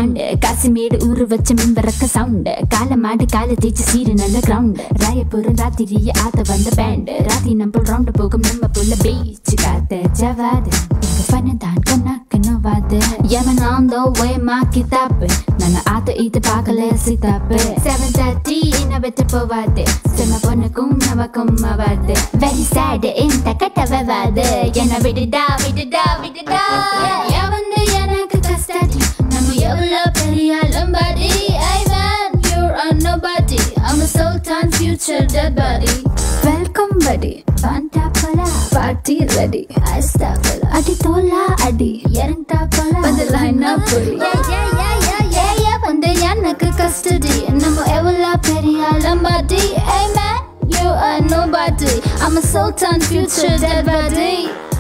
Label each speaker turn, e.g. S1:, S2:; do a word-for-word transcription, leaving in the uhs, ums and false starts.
S1: bound Kasimedu ஊரு வச்ச மின்பறக்க sound கால மாடு கால தேய்ச்சி சீரு நல்ல கிரவுண்ட் ராயபுரம் ராத்திரிய ஆத்த வந்த பேண்ட் ராத்தி நம்ம ரவுண்ட் போகும் நம்ம புள்ள பீச் காத்த ஜவாது எங்க பண்ணதான் கண்ணாக்க நோவாது எவன் on the way மாக்கி தாப்பு நான் ஆத்த இது பார்க்கல சித்தாப்பு seven thirty என்ன வெட்ட போவாது செம பொண்ணுக்கும் நமக்கும் மாவாது very sad இந்த கட்ட வெவாது என்ன விடுடா விடுடா விடுடா எவன் எனக்கு கஸ்டடி நம்ம எவ்வளவு பெரிய லம்படி hey man you're a nobody I'm a sultan future dead body welcome buddy fanta pala party ready I stop adi tola adi yeranta pala the line up yeah yeah yeah yeah yeah yeah vande எனக்கு custody நம்ம எவ்வளவு பெரிய லம்படி hey man you're a nobody I'm a sultan future dead body